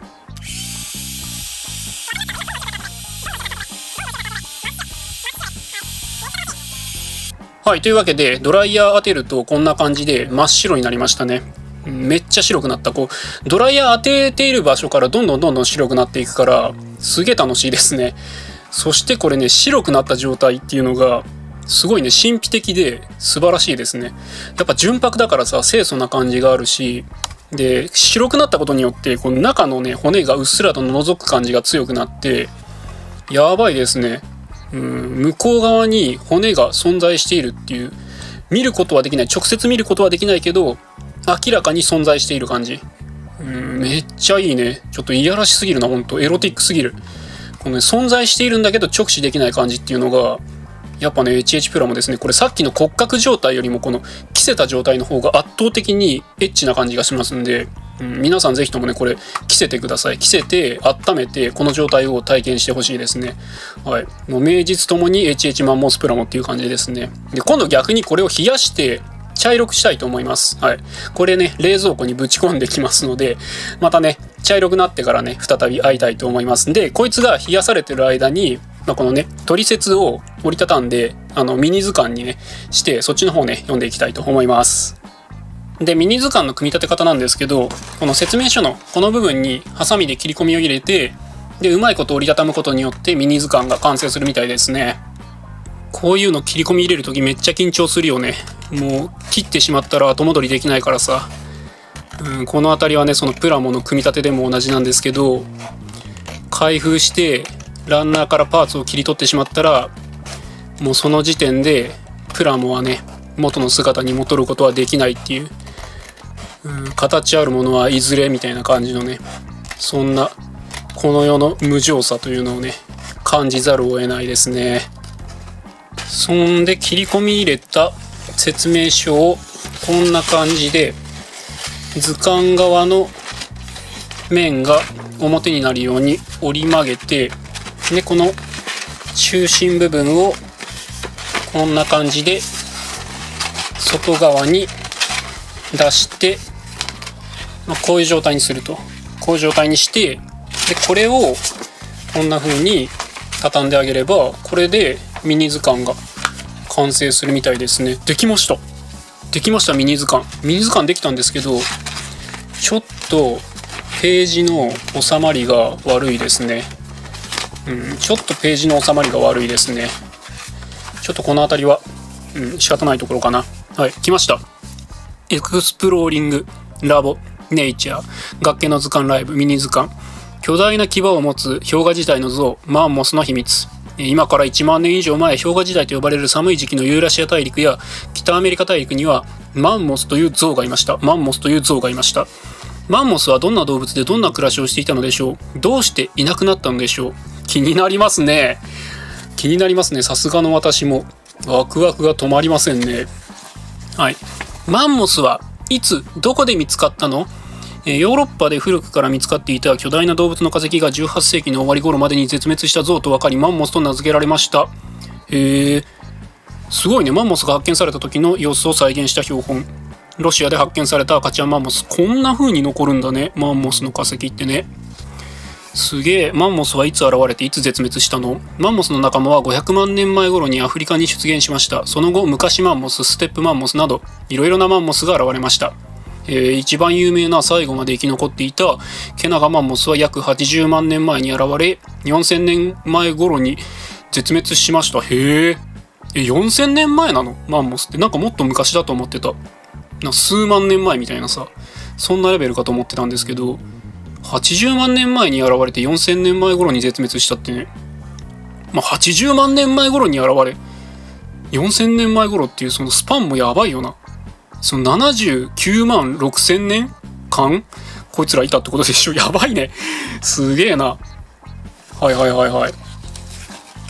はい、というわけでドライヤー当てるとこんな感じで真っ白になりましたね。めっちゃ白くなった。こうドライヤー当てている場所からどんどんどんどん白くなっていくからすげえ楽しいですね。そしてこれね白くなった状態っていうのがすごいね神秘的で素晴らしいですね。やっぱ純白だからさ清楚な感じがあるし、で白くなったことによってこの中のね骨がうっすらと覗く感じが強くなってやばいですね。うん、向こう側に骨が存在しているっていう、見ることはできない、直接見ることはできないけど明らかに存在している感じ。うん、めっちゃいいね。ちょっといやらしすぎるな、ほんとエロティックすぎる。このね存在しているんだけど直視できない感じっていうのがやっぱね エイチエイチ プラもですね、これさっきの骨格状態よりもこの着せた状態の方が圧倒的にエッチな感じがしますんで、うん、皆さんぜひともねこれ着せてください。着せて温めてこの状態を体験してほしいですね。はい、もう名実ともに エイチエイチ マンモスプラモっていう感じですね。で今度逆にこれを冷やして茶色くしたいと思います。はい、これね冷蔵庫にぶち込んできますので、またね茶色くなってからね再び会いたいと思いますんで、こいつが冷やされてる間に、まあ、このねトリセツを折りたたんであのミニ図鑑にねしてそっちの方ね読んでいきたいと思います。でミニ図鑑の組み立て方なんですけど、この説明書のこの部分にハサミで切り込みを入れて、でうまいこと折りたたむことによってミニ図鑑が完成するみたいですね。こういうの切り込み入れるときめっちゃ緊張するよね。もう切ってしまったら後戻りできないからさ、うん、この辺りはねそのプラモの組み立てでも同じなんですけど、開封してランナーからパーツを切り取ってしまったらもうその時点でプラモはね元の姿に戻ることはできないっていう、うん、形あるものはいずれみたいな感じのね、そんなこの世の無常さというのをね感じざるを得ないですね。そんで切り込み入れた説明書をこんな感じで図鑑側の面が表になるように折り曲げて、でこの中心部分をこんな感じで外側に出して、まあ、こういう状態にすると、こういう状態にして、でこれをこんな風に畳んであげればこれでミニ図鑑が完成するみたいですね。できましたできましたミニ図鑑ミニ図鑑できたんですけど、ちょっとページの収まりが悪いですね。うん、ちょっとページの収まりが悪いですね。ちょっとこの辺りは、うん、仕方ないところかな。はい、来ました。エクスプローリングラボネイチャー崖の図鑑ライブミニ図鑑、巨大な牙を持つ氷河時代の像マンモスの秘密。今からいちまんねん以上前、氷河時代と呼ばれる寒い時期のユーラシア大陸や北アメリカ大陸にはマンモスという像がいましたマンモスという像がいましたマンモスはどんな動物でどんな暮らしをしていたのでしょう。どうしていなくなったのでしょう。気になりますね気になりますね。さすがの私もワクワクが止まりませんね。はい、マンモスはいつどこで見つかったの。ヨーロッパで古くから見つかっていた巨大な動物の化石がじゅうはっせいきの終わり頃までに絶滅した像と分かりマンモスと名付けられました。へえ、すごいね。マンモスが発見された時の様子を再現した標本。ロシアで発見された赤ちゃんマンモス、こんな風に残るんだね、マンモスの化石ってね。すげえ。マンモスはいつ現れていつ絶滅したの。マンモスの仲間はごひゃくまんねんまえ頃にアフリカに出現しました。その後昔マンモス、ステップマンモスなどいろいろなマンモスが現れました。えー、一番有名な最後まで生き残っていたケナガマンモスは約はちじゅうまんねんまえに現れよんせんねんまえ頃に絶滅しました。へえ。えよんせんねんまえなのマンモスって。なんかもっと昔だと思ってた。な数万年前みたいなさ、そんなレベルかと思ってたんですけど、はちじゅうまんねんまえに現れてよんせんねんまえ頃に絶滅したってね。まあはちじゅうまんねんまえ頃に現れよんせんねんまえ頃っていうそのスパンもやばいよな。そのななじゅうきゅうまんろくせんねんかんこいつらいたってことでしょ。やばいね。すげえな。はいはいはいはい。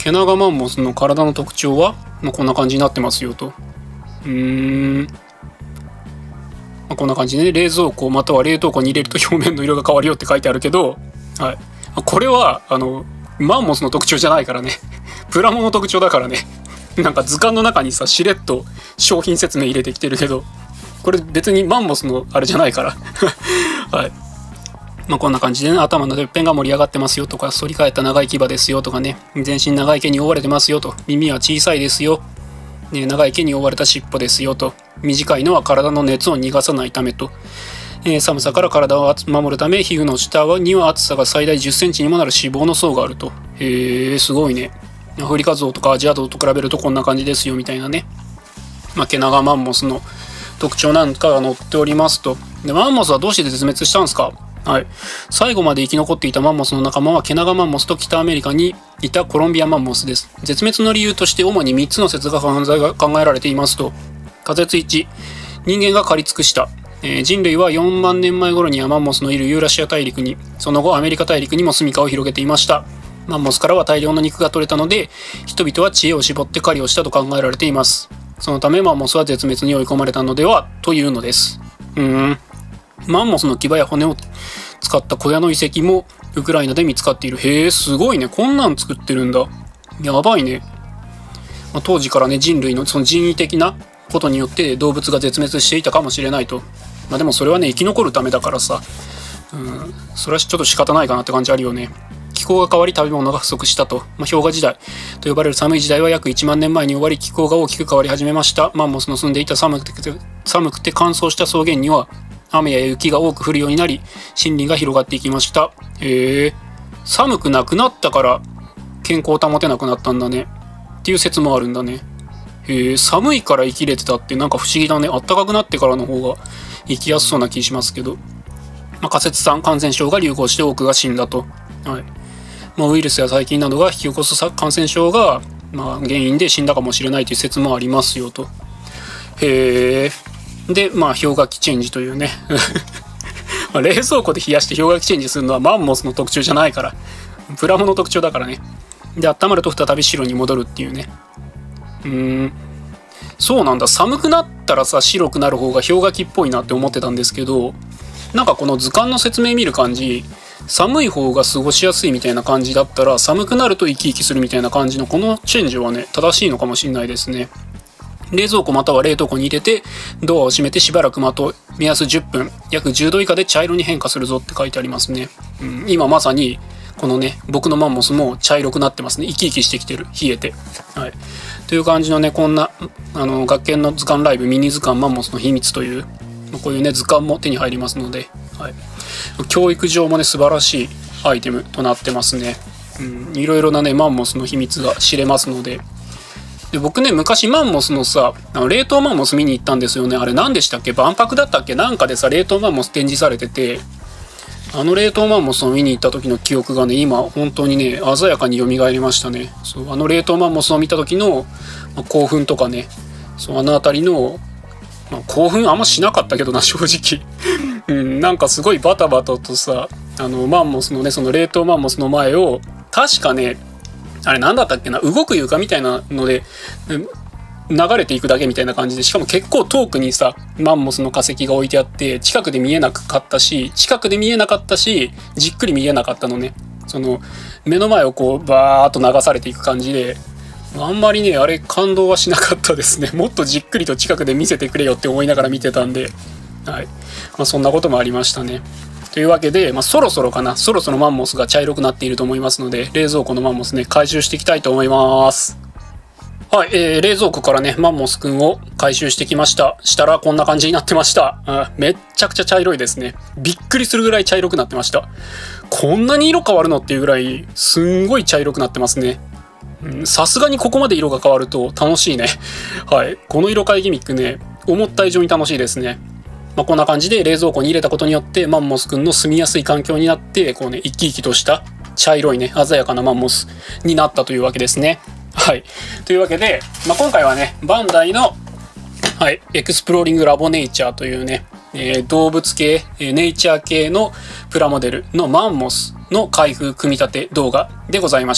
ケナガマンモスの体の特徴は、まあ、こんな感じになってますよと。うーん、まあ、こんな感じでね、冷蔵庫または冷凍庫に入れると表面の色が変わるよって書いてあるけど、はい、これはあのマンモスの特徴じゃないからねプラモの特徴だからねなんか図鑑の中にさしれっと商品説明入れてきてるけど、これ別にマンモスのあれじゃないからはい、まあ、こんな感じでね、頭のてっぺんが盛り上がってますよとか、反り返った長い牙ですよとかね、全身長い毛に覆われてますよと、耳は小さいですよ、ね、長い毛に覆われた尻尾ですよと、短いのは体の熱を逃がさないためと、えー、寒さから体を守るため皮膚の下には厚さが最大じゅっセンチにもなる脂肪の層があると。へえ、すごいね。アフリカゾウとかアジアゾウと比べるとこんな感じですよみたいなね、まあ、ケナガマンモスの特徴なんかが載っておりますと。でマンモスはどうして絶滅したんですか。はい、最後まで生き残っていたマンモスの仲間はケナガマンモスと北アメリカにいたコロンビアマンモスです。絶滅の理由として主にみっつの説が考えられていますと。仮説いち、人間が狩り尽くした。えー、人類はよんまんねんまえ頃にはマンモスのいるユーラシア大陸に、その後アメリカ大陸にも住処を広げていました。マンモスからは大量の肉が取れたので、人々は知恵を絞って狩りをしたと考えられています。そのためマンモスは絶滅に追い込まれたのではというのです。うーん、マンモスの牙や骨を使った小屋の遺跡もウクライナで見つかっている。へえ、すごいね、こんなん作ってるんだ。やばいね。まあ、当時からね、人類のその人為的なことによって動物が絶滅していたかもしれないと。まあ、でもそれはね、生き残るためだからさ、うん、それはちょっと仕方ないかなって感じあるよね。気候が変わり食べ物が不足したと。まあ、氷河時代と呼ばれる寒い時代は約いちまんねんまえに終わり、気候が大きく変わり始めました。マンモスの住んでいた寒くて寒くて乾燥した草原には雨や雪が多く降るようになり、森林が広がっていきました。へえ、寒くなくなったから健康を保てなくなったんだねっていう説もあるんだね。へえ、寒いから生きれてたってなんか不思議だね。あったかくなってからの方が生きやすそうな気しますけど、まあ、仮説さん、感染症が流行して多くが死んだと。はい、まあ、ウイルスや細菌などが引き起こす感染症が、まあ、原因で死んだかもしれないという説もありますよと。へえ。で、まあ、氷河期チェンジというねまあ冷蔵庫で冷やして氷河期チェンジするのはマンモスの特徴じゃないから、プラモの特徴だからね。で、温まると再び白に戻るっていうね。うーん、そうなんだ。寒くなったらさ、白くなる方が氷河期っぽいなって思ってたんですけど、なんかこの図鑑の説明見る感じ、寒い方が過ごしやすいみたいな感じだったら、寒くなると生き生きするみたいな感じのこのチェンジはね、正しいのかもしれないですね。冷蔵庫または冷凍庫に入れてドアを閉めてしばらく待とう。目安じゅっぷん、約じゅうど以下で茶色に変化するぞって書いてありますね。うん、今まさにこのね、僕のマンモスも茶色くなってますね。生き生きしてきてる、冷えて。はい、という感じのね、こんなあの学研の図鑑ライブミニ図鑑マンモスの秘密という、こういうね図鑑も手に入りますので、はい、教育上もね素晴らしいアイテムとなってますね。うん、いろいろなねマンモスの秘密が知れますので。で僕ね、昔マンモスのさ、あの冷凍マンモス見に行ったんですよね。あれ何でしたっけ、万博だったっけ、なんかでさ冷凍マンモス展示されてて、あの冷凍マンモスを見に行った時の記憶がね、今本当にね鮮やかに蘇りましたね。そう、あの冷凍マンモスを見た時の、まあ、興奮とかね、そうあの辺りの、まあ、興奮あんましなかったけどな正直うん、なんかすごいバタバタとさ、あのマンモスのね、その冷凍マンモスの前を確かね、あれなんだったっけな、動く床みたいなので流れていくだけみたいな感じで、しかも結構遠くにさマンモスの化石が置いてあって、近くで見えなかったし近くで見えなかったしじっくり見えなかったのね。その目の前をこうバーッと流されていく感じで、あんまりねあれ感動はしなかったですね。もっとじっくりと近くで見せてくれよって思いながら見てたんで、はい、まあ、そんなこともありましたね。というわけで、まあ、そろそろかな、そろそろマンモスが茶色くなっていると思いますので、冷蔵庫のマンモスね回収していきたいと思います。はい、えー、冷蔵庫からねマンモスくんを回収してきました。したらこんな感じになってました。あ、めっちゃくちゃ茶色いですね。びっくりするぐらい茶色くなってました。こんなに色変わるのっていうぐらいすんごい茶色くなってますね。さすがにここまで色が変わると楽しいね。はい、この色変えギミックね、思った以上に楽しいですね。まあ、こんな感じで冷蔵庫に入れたことによってマンモスくんの住みやすい環境になって、こうね生き生きとした茶色いね鮮やかなマンモスになったというわけですね。はい、というわけで、まあ、今回はねバンダイの、はい、エクスプローリングラボネイチャーというね、えー、動物系、えー、ネイチャー系のプラモデルのマンモスの開封組み立て動画でございました。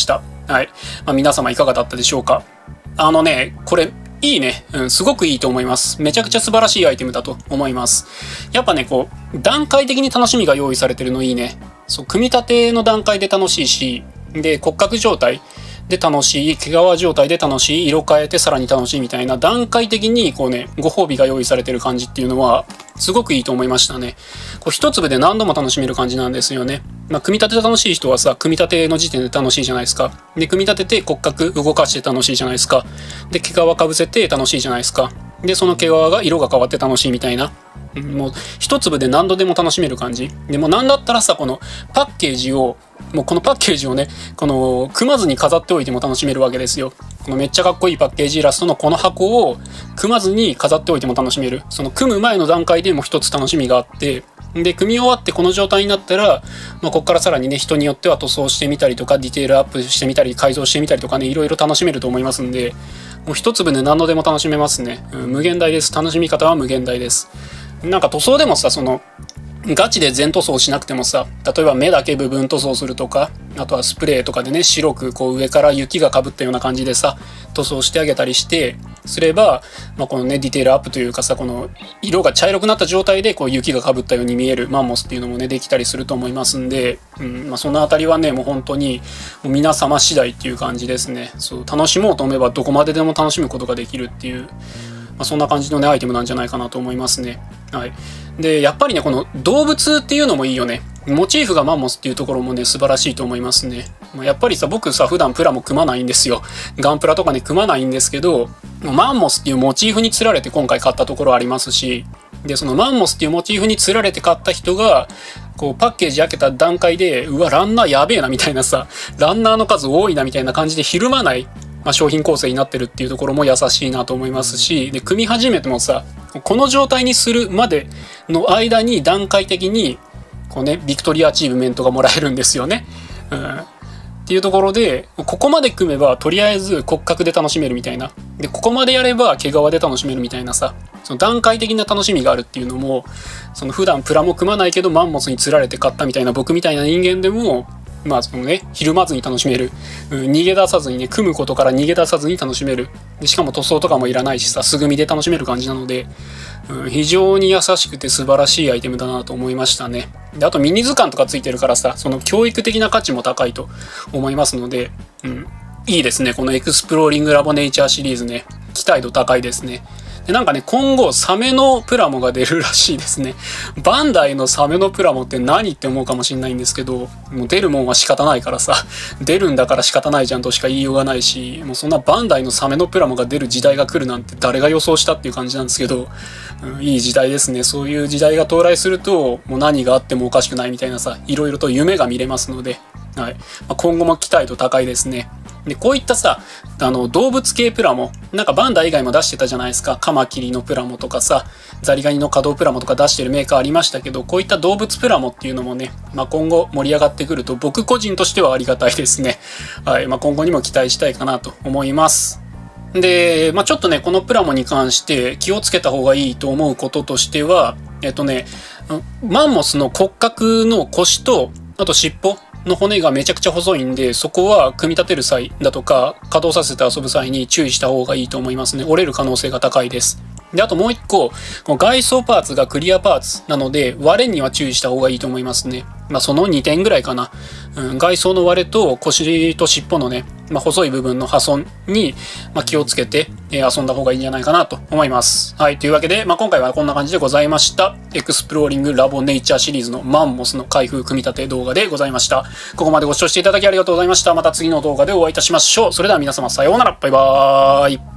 はい。まあ、皆様いかがだったでしょうか。あのね、これ、いいね。うん、すごくいいと思います。めちゃくちゃ素晴らしいアイテムだと思います。やっぱね、こう、段階的に楽しみが用意されてるのいいね。そう、組み立ての段階で楽しいし、で、骨格状態で楽しい、毛皮状態で楽しい、色変えてさらに楽しいみたいな段階的にこうね、ご褒美が用意されてる感じっていうのは、すごくいいと思いましたね。こう一粒で何度も楽しめる感じなんですよね。まあ、組み立て楽しい人はさ、組み立ての時点で楽しいじゃないですか。で、組み立てて骨格動かして楽しいじゃないですか。で、毛皮かぶせて楽しいじゃないですか。で、その毛皮が色が変わって楽しいみたいな。もう一粒で何度でも楽しめる感じでも、なんだったらさ、このパッケージをもうこのパッケージをね、この組まずに飾っておいても楽しめるわけですよ。このめっちゃかっこいいパッケージイラストのこの箱を組まずに飾っておいても楽しめる。その組む前の段階でも一つ楽しみがあって、で組み終わってこの状態になったら、まあ、ここからさらにね、人によっては塗装してみたりとかディテールアップしてみたり改造してみたりとかね、いろいろ楽しめると思いますんで、もう一粒で何度でも楽しめますね、うん、無限大です。楽しみ方は無限大です。なんか塗装でもさ、そのガチで全塗装しなくてもさ、例えば目だけ部分塗装するとか、あとはスプレーとかでね、白くこう上から雪がかぶったような感じでさ、塗装してあげたりしてすれば、まあ、このねディテールアップというかさ、この色が茶色くなった状態でこう雪がかぶったように見えるマンモスっていうのもねできたりすると思いますんで、うんまあ、そのあたりはねもう本当にもう皆様次第っていう感じですね。そう、楽しもうと思えばどこまででも楽しむことができるっていう、まあ、そんな感じのねアイテムなんじゃないかなと思いますね。はい。でやっぱりね、この動物っていうのもいいよね。モチーフがマンモスっていうところもね素晴らしいと思いますね。やっぱりさ、僕さ普段プラも組まないんですよ。ガンプラとかね組まないんですけど、マンモスっていうモチーフにつられて今回買ったところありますし、でそのマンモスっていうモチーフにつられて買った人がこうパッケージ開けた段階で、うわランナーやべえなみたいなさ、ランナーの数多いなみたいな感じでひるまない、まあ、商品構成になってるっていうところも優しいなと思いますし、で組み始めてもさ、この状態にするまでの間に段階的にこうねビクトリアアチーブメントがもらえるんですよね。うんっていうところで、ここまで組めばとりあえず骨格で楽しめるみたいな、でここまでやれば毛皮で楽しめるみたいなさ、その段階的な楽しみがあるっていうのも、その普段プラも組まないけどマンモスにつられて買ったみたいな僕みたいな人間でも、まあそのねひるまずに楽しめる、うん、逃げ出さずにね、組むことから逃げ出さずに楽しめる。でしかも塗装とかもいらないしさ、素組みで楽しめる感じなので、うん、非常に優しくて素晴らしいアイテムだなと思いましたね。であとミニ図鑑とかついてるからさ、その教育的な価値も高いと思いますので、うん、いいですね。このエクスプローリングラボネイチャーシリーズね、期待度高いですね。でなんかね、今後サメのプラモが出るらしいですね。バンダイのサメのプラモって何って思うかもしれないんですけど、もう出るもんは仕方ないからさ、出るんだから仕方ないじゃんとしか言いようがないし、もうそんなバンダイのサメのプラモが出る時代が来るなんて誰が予想したっていう感じなんですけど、うん、いい時代ですね。そういう時代が到来すると、もう何があってもおかしくないみたいなさ、いろいろと夢が見れますので、はい、まあ、今後も期待度高いですね。でこういったさ、あの動物系プラモなんかバンダ以外も出してたじゃないですか。カマキリのプラモとかさ、ザリガニの可動プラモとか出してるメーカーありましたけど、こういった動物プラモっていうのもね、まあ、今後盛り上がってくると僕個人としてはありがたいですね。はい、まあ、今後にも期待したいかなと思います。で、まあ、ちょっとねこのプラモに関して気をつけた方がいいと思うこととしては、えっとねマンモスの骨格の腰とあと尻尾の骨がめちゃくちゃ細いんで、そこは組み立てる際だとか稼働させて遊ぶ際に注意した方がいいと思いますね。折れる可能性が高いです。であともう一個、この外装パーツがクリアパーツなので割れには注意した方がいいと思いますね。まあそのにてんぐらいかな、うん、外装の割れと腰と尻尾のね、まあ、細い部分の破損に、まあ、気をつけて、えー、遊んだ方がいいんじゃないかなと思います。はい、というわけで、まあ、今回はこんな感じでございました。エクスプローリングラボネイチャーシリーズのマンモスの開封組み立て動画でございました。ここまでご視聴していただきありがとうございました。また次の動画でお会いいたしましょう。それでは皆様さようなら。バイバーイ。